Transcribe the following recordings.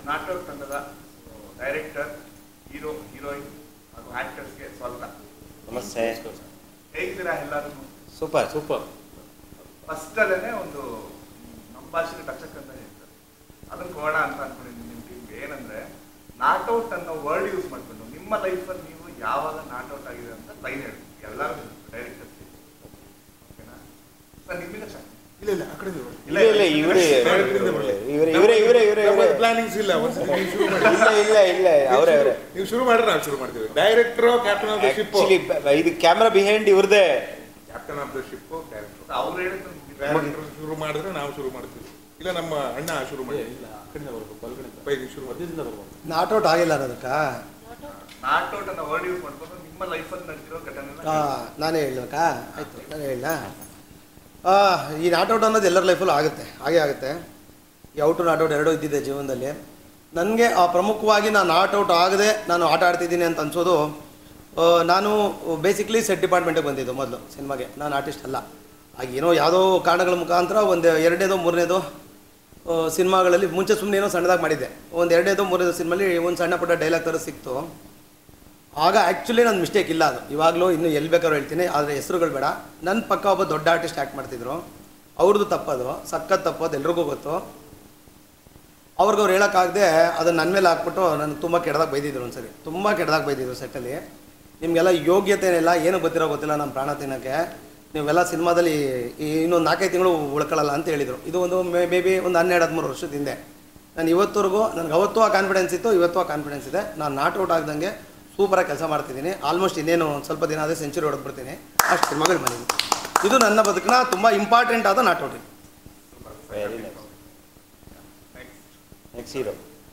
ನಾಟೌಟ್ ತಂಡದ director, hero, heroine ಹಾಗೂ ಆಕ್ಟರ್ಸ್ಗೆ ಸ್ವಾಗತ. ನಮಸ್ತೆ. ಹೇಗಿದ್ದೀರಾ ಎಲ್ಲರೂ? ಸೂಪರ್. ಫಸ್ಟ್ ಅಲ್ಲೇ ಒಂದು ನಮ್ಮ ಭಾಷೆಗೆ ಟಚಕ್ ಅಂತ ಹೇಳ್ತಾರೆ, ಅದನ್ನು ಕೋಣ ಅಂತ ಅನ್ಕೊಂಡಿದ್ದೀನಿ ನಿಮ್ಮ ಟೀಮ್ಗೆ. ಏನಂದ್ರೆ ನಾಟೌಟ್ ಅನ್ನೋ ವರ್ಡ್ ಯೂಸ್ ಮಾಡ್ಕೊಂಡು ನಿಮ್ಮ ಲೈಫಲ್ಲಿ ನೀವು ಯಾವಾಗ ನಾಟೌಟ್ ಆಗಿದೆ ಅಂತ ಲೈನ್ ಹೇಳಿ ಎಲ್ಲರೂ ಡೈರೆಕ್ಟರ್. ಓಕೆನಾ ಸರ್? ನಿಮ್ಮಿಂದ ಇಲ್ಲ ಪ್ಲಾನಿಂಗ್ಸ್ ಇಲ್ಲ. ನೀವು ಶುರು ಮಾಡ್ರೆ ನಾವು ಶುರು ಮಾಡ್ತೀವಿ. Director, captain of the ship. ಇದು ಕ್ಯಾಮ್ರಾ ಬಿಹೈಂಡ್ ಇವ್ರದೇ. Captain of the ship, director. ಅವ್ರು ಹೇಳಿದ್ರು ಶುರು ಮಾಡಿದ್ರೆ ನಾವು ಶುರು ಮಾಡ್ತೀವಿ. ಇಲ್ಲ ನಮ್ಮ ಅಣ್ಣ ಶುರು ಮಾಡಿ ಶುರು ಮಾಡ್ತೀವಿ. ನಾಟೌಟ್ ಆಗಿಲ್ಲ ಅನ್ನೋದಕ್ಕ ನಾಟೌಟ್ ಅನ್ನೋ ವರ್ಡ್ ಯೂಸ್ ಮಾಡ್ಕೊಂಡು ನಿಮ್ಮ ಲೈಫಲ್ಲಿ ನಡೆದಿರೋ ಘಟನೆ ನಾನೇ ಹೇಳ್ಬೇಕಾ? ಆಯ್ತು, ನಾನೇ ಹೇಳ. ಈ ನಾಟೌಟ್ ಅನ್ನೋದು ಎಲ್ಲರ ಲೈಫಲ್ಲೂ ಆಗುತ್ತೆ, ಹಾಗೇ ಆಗುತ್ತೆ. ಈ ಔಟು ನಾಟೌಟ್ ಎರಡೂ ಇದ್ದಿದೆ ಜೀವನದಲ್ಲಿ. ನನಗೆ ಪ್ರಮುಖವಾಗಿ ನಾನು ನಾಟೌಟ್ ಆಗದೆ ನಾನು ಆಟ ಆಡ್ತಿದ್ದೀನಿ ಅಂತ ಅನ್ಸೋದು, ನಾನು ಬೇಸಿಕ್ಲಿ ಸೆಟ್ ಡಿಪಾರ್ಟ್ಮೆಂಟಿಗೆ ಬಂದಿದ್ದು ಮೊದಲು ಸಿನಿಮಾಗೆ. ನಾನು ಆರ್ಟಿಸ್ಟ್ ಅಲ್ಲ. ಆಗ ಏನೋ ಯಾವುದೋ ಕಾರಣಗಳ ಮುಖಾಂತರ ಒಂದು ಎರಡನೇದೋ ಮೂರನೇದೋ ಸಿನಿಮಾಗಳಲ್ಲಿ ಮುಂಚೆ ಸುಮ್ಮನೆ ಏನೋ ಸಣ್ಣದಾಗಿ ಮಾಡಿದ್ದೆ. ಒಂದು ಎರಡನೇದೋ ಮೂರನೇದೋ ಸಿನಿಮಾಲಿ ಒಂದು ಸಣ್ಣ ಪುಟ್ಟ ಡೈಲಾಗ್ ಥರ ಸಿಕ್ತು. ಆಗ ಆ್ಯಕ್ಚುಲಿ ನನ್ನ ಮಿಸ್ಟೇಕ್ ಇಲ್ಲ ಅದು. ಇವಾಗಲೂ ಇನ್ನೂ ಎಲ್ಲಿ ಬೇಕಾದ್ರೂ ಹೇಳ್ತೀನಿ, ಆದರೆ ಹೆಸರುಗಳು ಬೇಡ. ನನ್ನ ಪಕ್ಕ ಒಬ್ಬ ದೊಡ್ಡ ಆರ್ಟಿಸ್ಟ್ ಆ್ಯಕ್ಟ್ ಮಾಡ್ತಿದ್ರು, ಅವ್ರದ್ದು ತಪ್ಪದು, ಸಖತ್ ತಪ್ಪದು, ಎಲ್ರಿಗೂ ಗೊತ್ತು. ಅವ್ರಿಗೆ ಹೇಳೋಕ್ಕಾಗದೆ ಅದನ್ನು ನನ್ನ ಮೇಲೆ ಹಾಕ್ಬಿಟ್ಟು ನನಗೆ ತುಂಬ ಕೆಟ್ಟದಾಗ ಬೈದಿದ್ರು. ಒಂದ್ಸರಿ ತುಂಬ ಕೆಟ್ಟದಾಗ ಬೈದಿದ್ರು ಸೆಟ್ಟಲ್ಲಿ. ನಿಮಗೆಲ್ಲ ಯೋಗ್ಯತೆನಿಲ್ಲ, ಏನೂ ಗೊತ್ತಿಲ್ಲ ನಮ್ಮ ಪ್ರಾಣ ತಿನ್ನೋಕ್ಕೆ. ನೀವೆಲ್ಲ ಸಿನಿಮಾದಲ್ಲಿ ಇನ್ನೊಂದು 4-5 ತಿಂಗಳು ಉಳ್ಕೊಳ್ಳಲ್ಲ ಅಂತ ಹೇಳಿದರು. ಇದು ಒಂದು ಮೇ ಬಿ ಒಂದು 12-13 ವರ್ಷದ ಹಿಂದೆ. ನಾನು ಇವತ್ತವರೆಗೂ ನನಗೆ ಅವತ್ತು ಆ ಕಾನ್ಫಿಡೆನ್ಸ್ ಇತ್ತು, ಇವತ್ತು ಆ ಕಾನ್ಫಿಡೆನ್ಸ್ ಇದೆ. ನಾನು ನಾಟೌಟ್ ಆಗ್ದಂಗೆ ಸೂಪರಾಗಿ ಕೆಲಸ ಮಾಡ್ತಿದ್ದೀನಿ. ಆಲ್ಮೋಸ್ಟ್ ಇನ್ನೇನು ಸ್ವಲ್ಪ ದಿನ ಆದರೆ ಸೆಂಚುರಿ ಹೊಡೆದ್ಬಿಡ್ತೀನಿ, ಅಷ್ಟು ಸಿನಿಮಾಗಳು ಮಾಡಿದ್ದೀನಿ. ಇದು ನನ್ನ ಬದುಕಿನ ತುಂಬ ಇಂಪಾರ್ಟೆಂಟ್ ಆದ ನಾಟೌಟ್. Next hero.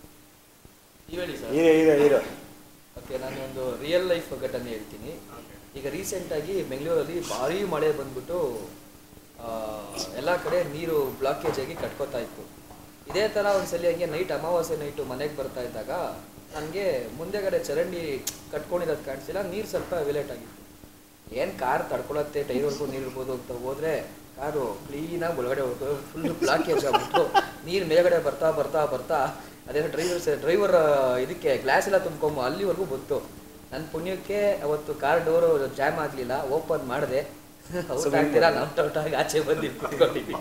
ಓಕೆ, ನಾನು ಒಂದು ರಿಯಲ್ ಲೈಫ್ ಘಟನೆ ಹೇಳ್ತೀನಿ. ಈಗ ರೀಸೆಂಟಾಗಿ ಬೆಂಗಳೂರಲ್ಲಿ ಭಾರೀ ಮಳೆ ಬಂದ್ಬಿಟ್ಟು ಎಲ್ಲ ಕಡೆ ನೀರು ಬ್ಲಾಕೇಜ್ ಆಗಿ ಕಟ್ಕೋತಾ ಇತ್ತು. ಇದೇ ಥರ ಒಂದ್ಸಲಿ ಹಂಗೆ ನೈಟ್, ಅಮಾವಾಸ್ಯೆ ನೈಟು ಮನೆಗೆ ಬರ್ತಾ ಇದ್ದಾಗ ನನಗೆ ಮುಂದೆಗಡೆ ಚರಂಡಿ ಕಟ್ಕೊಂಡಿರೋದು ಕಾಣಿಸಿಲ್ಲ, ನೀರು ಸ್ವಲ್ಪ ವಿಲೇಟ್ ಆಗಿತ್ತು. ಏನು ಕಾರ್ ತಡ್ಕೊಳತ್ತೆ, ಟೈರ್ವರೆಗೂ ನೀರು ಇರ್ಬೋದು ಅಂತ ಹೋದರೆ ಕಾರು ಕ್ಲೀನಾಗಿ ಒಳಗಡೆ ಹೋಗ್ತು, ಫುಲ್ ಬ್ಲಾಕೇಜ್ ಆಗ್ಬಿಟ್ಟು ನೀರು ಮೇಲ್ಗಡೆ ಬರ್ತಾ ಅದೇನೋ ಡ್ರೈವರ್ ಇದಕ್ಕೆ ಗ್ಲಾಸ್ ಎಲ್ಲ ತುಂಬ್ಕೊಂಬ ಅಲ್ಲಿವರೆಗೂ ಬಂತು. ನನ್ನ ಪುಣ್ಯಕ್ಕೆ ಅವತ್ತು ಕಾರ್ ಡೋರು ಜಾಮ್ ಆಗಲಿಲ್ಲ, ಓಪನ್ ಮಾಡಿದೆ. ಔಟ್ ಆಗ್ತೀರಾ ನಾಟೌಟ್ ಆಗಿ ಆಚೆ ಬಂದು ಕುತ್ಕೊಂಡಿದ್ವಿ.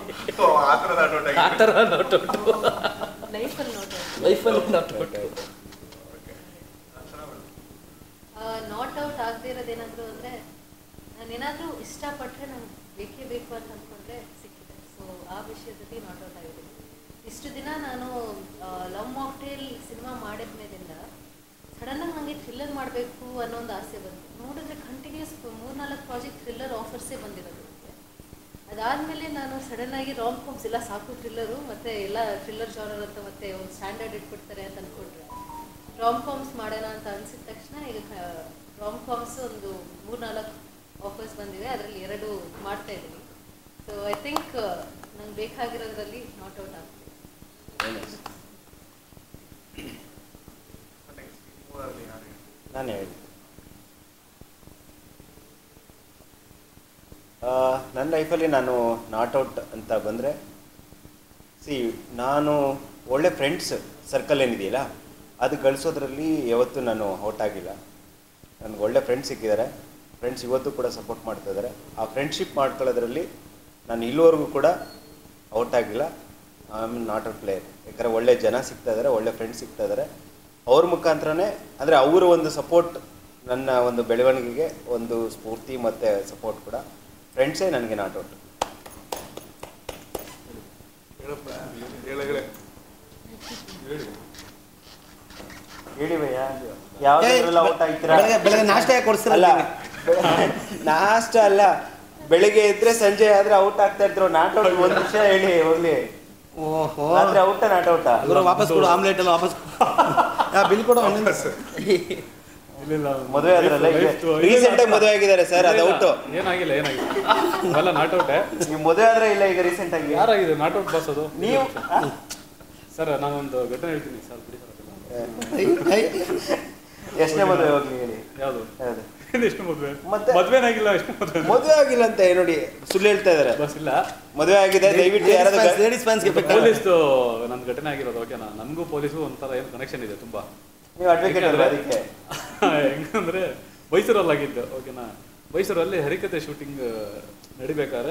ಆ ಥರ ನಾಟೌಟು ಲೈಫಲ್ಲಿ ನಾಟೌಟ್. ನಾಟ್ ಔಟ್ ಆಗದೆ ಇರೋದೇನಾದರೂ ಅಂದರೆ, ನಾನೇನಾದರೂ ಇಷ್ಟಪಟ್ಟರೆ ನಂಗೆ ಬೇಕೇ ಬೇಕು ಅಂತ ಅಂದ್ಕೊಂಡ್ರೆ ಸಿಕ್ಕಿದೆ. ಸೊ ಆ ವಿಷಯದಲ್ಲಿ ನಾಟ್ ಔಟ್ ಆಗಿದೆ. ಇಷ್ಟು ದಿನ ನಾನು ಲವ್ ಮಾಕ್ಟೇಲ್ ಸಿನಿಮಾ ಮಾಡಿದ ಮೇಲಿಂದ ಸಡನ್ನಾಗಿ ನನಗೆ ಥ್ರಿಲ್ಲರ್ ಮಾಡಬೇಕು ಅನ್ನೋ ಒಂದು ಆಸೆ ಬಂತು. ನೋಡಿದ್ರೆ ಕಂಟಿನ್ಯೂಸ್ 3-4 ಪ್ರಾಜೆಕ್ಟ್ ಥ್ರಿಲ್ಲರ್ ಆಫರ್ಸೇ ಬಂದಿರೋದು. ಅದಾದಮೇಲೆ ನಾನು ಸಡನ್ನಾಗಿ ರಾಮ್ ಕಾಮ್ಸ್ ಎಲ್ಲ ಸಾಕು ಥ್ರಿಲ್ಲರು, ಮತ್ತು ಎಲ್ಲ ಥ್ರಿಲ್ಲರ್ ಜಾನರ್ ಅಂತ ಮತ್ತೆ ಒಂದು ಸ್ಟ್ಯಾಂಡರ್ಡ್ ಇಟ್ಬಿಡ್ತಾರೆ ಅಂತ ಅಂದ್ಕೊಂಡ್ರೆ ರಾಮ್ ಕಾಮ್ಸ್ ಮಾಡೋಣ ಅಂತ ಅನಿಸಿದ ತಕ್ಷಣ ಈಗ ರಾಮ್ ಕಾಮ್ಸ್ ಒಂದು 3-4 ಆಫರ್ಸ್ ಬಂದಿವೆ, ಅದರಲ್ಲಿ 2 ಮಾಡ್ತಾ ಇದ್ದೀನಿ. ಸೊ ಐ ಥಿಂಕ್ ನಂಗೆ ಬೇಕಾಗಿರೋದ್ರಲ್ಲಿ ನಾಟ್ ಔಟ್ ಆಗ್ತದೆ. ನಾನು ಹೇಳಿ, ನನ್ನ ಲೈಫಲ್ಲಿ ನಾನು ನಾಟೌಟ್ ಅಂತ ಬಂದರೆ, ನಾನು ಒಳ್ಳೆ ಫ್ರೆಂಡ್ಸ್ ಸರ್ಕಲ್ ಏನಿದೆಯಲ್ಲ ಅದು ಗಳಿಸೋದ್ರಲ್ಲಿ ಯಾವತ್ತೂ ನಾನು ಔಟ್ ಆಗಿಲ್ಲ. ನನಗೆ ಒಳ್ಳೆ ಫ್ರೆಂಡ್ಸ್ ಸಿಕ್ಕಿದ್ದಾರೆ, ಫ್ರೆಂಡ್ಸ್ ಇವತ್ತು ಕೂಡ ಸಪೋರ್ಟ್ ಮಾಡ್ತಾಯಿದ್ದಾರೆ. ಆ ಫ್ರೆಂಡ್ಶಿಪ್ ಮಾಡ್ಕೊಳ್ಳೋದ್ರಲ್ಲಿ ನಾನು ಇಲ್ಲಿವರೆಗೂ ಕೂಡ ಔಟ್ ಆಗಿಲ್ಲ. I am not out player. ಯಾಕಂದರೆ ಒಳ್ಳೆ ಜನ ಸಿಗ್ತಾ ಇದ್ದಾರೆ, ಒಳ್ಳೆ ಫ್ರೆಂಡ್ಸ್ ಸಿಗ್ತಾ ಇದ್ದಾರೆ. ಅವ್ರ ಮುಖಾಂತರನೇ, ಅಂದರೆ ಅವರ ಒಂದು ಸಪೋರ್ಟ್ ನನ್ನ ಒಂದು ಬೆಳವಣಿಗೆಗೆ ಒಂದು ಸ್ಫೂರ್ತಿ ಮತ್ತು ಸಪೋರ್ಟ್ ಕೂಡ. ಫ್ರೆಂಡ್ಸೇ ನನಗೆ ನಾಟ್ ಔಟ್. ಹೇಳಿ ಭಯ್ಯ, ಯಾವ್ದಾದ್ರೆಲ್ಲ ಔಟ್ ಆಗ್ತೀರಾ? ಬೆಳಗ್ಗೆ ನಾಷ್ಟ ಕೊಡಿಸ್ರಲ್ಲ? ನಾಷ್ಟ ಅಲ್ಲ, ಬೆಳಿಗ್ಗೆ ಇದ್ರೆ ಸಂಜೆ ಆದ್ರೆ ಔಟ್ ಆಗ್ತಾ ಇದ್ರು. ನಾಟ್ ಔಟ್ ಒಂದು ವಿಷಯ ಹೇಳಿ ಹೋಗ್ಲಿ. ಓಹೋ, ರಾತ್ರಿ ಔಟ ನಾಟೌಟ? ವಾಪಸ್ ಕೊಡು, ಆಮ್ಲೆಟ್ ಎಲ್ಲ ವಾಪಸ್ ಬಿಲ್ ಕೊಡು. ಮದುವೆ ಆದ್ರಲ್ಲ, ರೀಸೆಂಟ್ ಆಗಿ ಮದುವೆ ಆಗಿದ್ದಾರೆ ಸರ್, ಅದು ಔಟು. ಏನಾಗಿಲ್ಲ ಅವೆಲ್ಲ ನಾಟೌಟೆ. ನೀವು ಮದುವೆ ಆದ್ರೆ ಇಲ್ಲ ಈಗ ರೀಸೆಂಟ್ ಆಗಿ? ಯಾರಾಗಿದೆ ನಾಟೌಟ್ ಬಾಸ್ ಅದು? ನೀವು ಸರ್. ನಾನೊಂದು ಘಟನೆ ಹೇಳ್ತೀನಿ ಸರ್, ಬಿಡಿ ಸರ್. ಎಷ್ಟನೇ ಮದುವೆ ಹೋಗ್ಲಿ ಹೇಳಿ? ಯಾವುದು? ಎಷ್ಟು ಮದುವೆ ಮತ್ತೆ? ಮದುವೆನಾಗಿಲ್ಲ ಎಷ್ಟು ಮದುವೆ ಆಗಿಲ್ಲ ಅಂತ ನೋಡಿ ಸುಳ್ಳು ಹೇಳ್ತಾ ಇದಾರೆ. ಬಸ್ ಇಲ್ಲ. ಮದುವೆ ಆಗಿದೆ ದಯವಿಟ್ಟು ಯಾರಾದ್ರೂ ಲೇಡೀಸ್ ಫ್ಯಾನ್ಸ್ಗೆ ಪೊಲೀಸ್ದು ನನ್ನ ಘಟನೆ ಆಗಿರೋದು ಓಕೆನಾ. ನಮಗೂ ಪೊಲೀಸು ಒಂಥರ ಏನು ಕನೆಕ್ಷನ್ ಇದೆ ತುಂಬ. ನೀವು ಅಡ್ವೊಕೇಟ್ ಅಲ್ವಾ ಅದಕ್ಕೆ? ಹೆಂಗಂದ್ರೆ ಮೈಸೂರಲ್ಲಿ ಆಗಿದ್ದು ಓಕೆನಾ. ಮೈಸೂರಲ್ಲಿ ಹರಿಕತೆ ಶೂಟಿಂಗ್ ನಡಿಬೇಕಾದ್ರೆ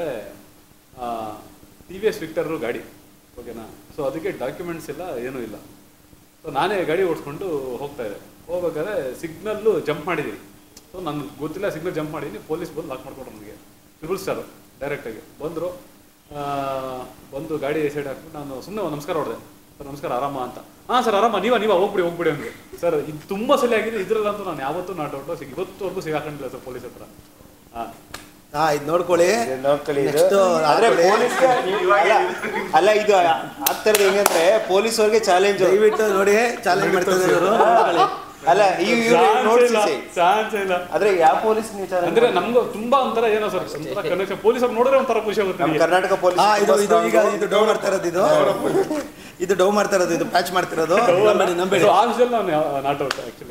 TVS ವಿಕ್ಟರ್ ಗಾಡಿ ಓಕೆನಾ. ಸೊ ಅದಕ್ಕೆ ಡಾಕ್ಯುಮೆಂಟ್ಸ್ ಇಲ್ಲ ಏನೂ ಇಲ್ಲ. ಸೊ ನಾನೇ ಗಾಡಿ ಓಡಿಸ್ಕೊಂಡು ಹೋಗ್ತಾ ಇದ್ದೆ. ಹೋಗ್ಬೇಕಾದ್ರೆ ಸಿಗ್ನಲ್ಲು ಜಂಪ್ ಮಾಡಿದ್ದೀನಿ. ಸೊ ನನಗೆ ಗೊತ್ತಿಲ್ಲ ಸಿಗ್ನಲ್ ಜಂಪ್ ಮಾಡಿದ್ದೀನಿ. ಪೊಲೀಸ್ ಬಂದು ಲಾಕ್ ಮಾಡ್ಕೊಂಡ್ರು ನನಗೆ. ಟ್ರಿಬಲ್ ಸ್ಟಾರು ಡೈರೆಕ್ಟಾಗಿ ಬಂದರು. ಬಂದು ಗಾಡಿ ಸೈಡ್ ಹಾಕ್ಬಿಟ್ಟು ನಾನು ಸುಮ್ಮನೆ ಒಂದು ನಮಸ್ಕಾರ ಹೊಡೆದೆ. ಸರ್ ನಮಸ್ಕಾರ ಆರಾಮ ಅಂತ. ಹಾಂ ಸರ್ ಆರಾಮ ನೀವ ಹೋಗ್ಬಿಡಿ ಅಂದೆ. ಸರ್ ಇದು ತುಂಬ ಸಲ ಆಗಿದೆ. ಇದರಲ್ಲಂತೂ ನಾನು ಯಾವತ್ತೂ ನಾಟೌಟು ಇವತ್ತುವರೆಗೂ ಸಿಗಾಕೊಂಡಿಲ್ಲ ಸರ್ ಪೊಲೀಸ್ ಹತ್ರ. ಇದು ನೋಡ್ಕೊಳ್ಳಿ ಇದು. ಆದ್ರೆ ಪೊಲೀಸ್ಗೆ ಅಲ್ಲ ಇದು ಆಗ್ತಾ ಇರೋದು ಹೆಂಗಂದ್ರೆ ಪೊಲೀಸ್ ಅವ್ರಿಗೆ ಚಾಲೆಂಜ್. ದಯವಿಟ್ಟು ನೋಡಿ ಚಾಲೆಂಜ್ ಮಾಡ್ತಾರೆ ಇವರು. ಅಲ್ಲ ಚಾನ್ಸ್ ಇಲ್ಲ. ಆದ್ರೆ ಯಾವ ಪೊಲೀಸ್ ನೀವು ಚಾಲೆಂಜ್ ಅಂದ್ರೆ ನಮ್ಗೂ ತುಂಬಾ ಒಂಥರ ಏನೋ ಸರ್ ಒಂಥರ ಕನೆಕ್ಷನ್. ಪೊಲೀಸ್ ಅವ್ರು ನೋಡಿದ್ರೆ ಒಂಥರ ಖುಷಿ ಆಗುತ್ತೆ. ನಮ್ಮ ಕರ್ನಾಟಕ ಪೊಲೀಸ್ ಇದು ಡೌ ಮಾಡ್ತಾ ಇರೋದು ಇದು ಡೌ ಮಾಡ್ತಾ ಇರೋದು ಇದು ಪ್ಯಾಚ್ ಮಾಡ್ತಿರೋದು ನಂಬೇಡಿ. ಆಫೀಸಲ್ಲಿ ನಾನು ನಾಟೌಟ್ ಆಕ್ಚುಲಿ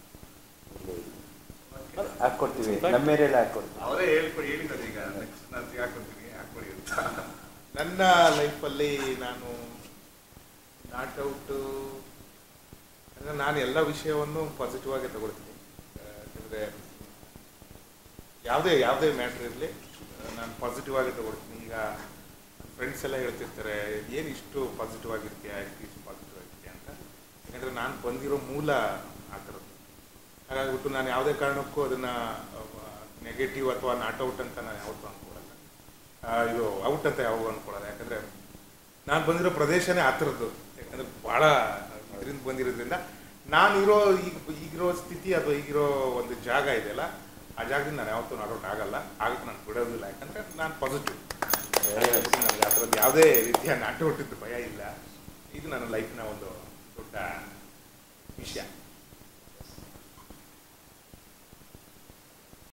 ಹಾಕೊಡ್ತೀವಿ. ನಮ್ಮ ಏರಿಯಲ್ಲಿ ಹಾಕೊಡ್ತೀವಿ. ಅವರೇ ಹೇಳಿದ್ದಾರೆ ಈಗ ನೆಕ್ಸ್ಟ್ ನಾನು ಹಾಕೊಡ್ತೀನಿ ಹಾಕೊಡಿ ಅಂತ. ನನ್ನ ಲೈಫಲ್ಲಿ ನಾನು ನಾಟೌಟು ಅಂದರೆ ನಾನು ಎಲ್ಲ ವಿಷಯವನ್ನು ಪಾಸಿಟಿವ್ ಆಗಿ ತಗೊಳ್ತೀನಿ. ಯಾಕಂದರೆ ಯಾವುದೇ ಮ್ಯಾಟ್ರ್ ಇರಲಿ ನಾನು ಪಾಸಿಟಿವ್ ಆಗಿ ತಗೊಳ್ತೀನಿ. ಈಗ ಫ್ರೆಂಡ್ಸ್ ಎಲ್ಲ ಹೇಳ್ತಿರ್ತಾರೆ ಏನು ಇಷ್ಟು ಪಾಸಿಟಿವ್ ಆಗಿರ್ತೀಯ, ಇಷ್ಟು ಪಾಸಿಟಿವ್ ಆಗಿರ್ತೀಯ ಅಂತ. ಯಾಕಂದರೆ ನಾನು ಬಂದಿರೋ ಮೂಲ ಆ ಥರದ್ದು. ಹಾಗಾಗಿಬಿಟ್ಟು ನಾನು ಯಾವುದೇ ಕಾರಣಕ್ಕೂ ಅದನ್ನು ನೆಗೆಟಿವ್ ಅಥವಾ ನಾಟೌಟ್ ಅಂತ ನಾನು ಯಾವತ್ತೂ ಅಂದ್ಕೊಳ್ಳಲ್ಲ. ಇದು ಔಟ್ ಅಂತ ಯಾವಾಗ ಅಂದ್ಕೊಳ್ಳಲ್ಲ. ಯಾಕಂದರೆ ನಾನು ಬಂದಿರೋ ಪ್ರದೇಶನೇ ಆ ಥರದ್ದು. ಯಾಕಂದರೆ ಭಾಳ ಇದರಿಂದ ಬಂದಿರೋದ್ರಿಂದ ನಾನಿರೋ ಈಗಿರೋ ಸ್ಥಿತಿ ಅಥವಾ ಈಗಿರೋ ಒಂದು ಜಾಗ ಇದೆಯಲ್ಲ ಆ ಜಾಗದಿಂದ ನಾನು ಯಾವತ್ತೂ ನಾಟೌಟ್ ಆಗಲ್ಲ. ಆಗಕ್ಕೆ ನಾನು ಬಿಡೋದಿಲ್ಲ. ಯಾಕಂದರೆ ನಾನು ಪಾಸಿಟಿವ್. ನನಗೆ ಆ ಥರದ್ದು ಯಾವುದೇ ರೀತಿಯ ನಾಟೌಟಿದ್ದು ಭಯ ಇಲ್ಲ. ಇದು ನನ್ನ ಲೈಫ್ನ ಒಂದು ದೊಡ್ಡ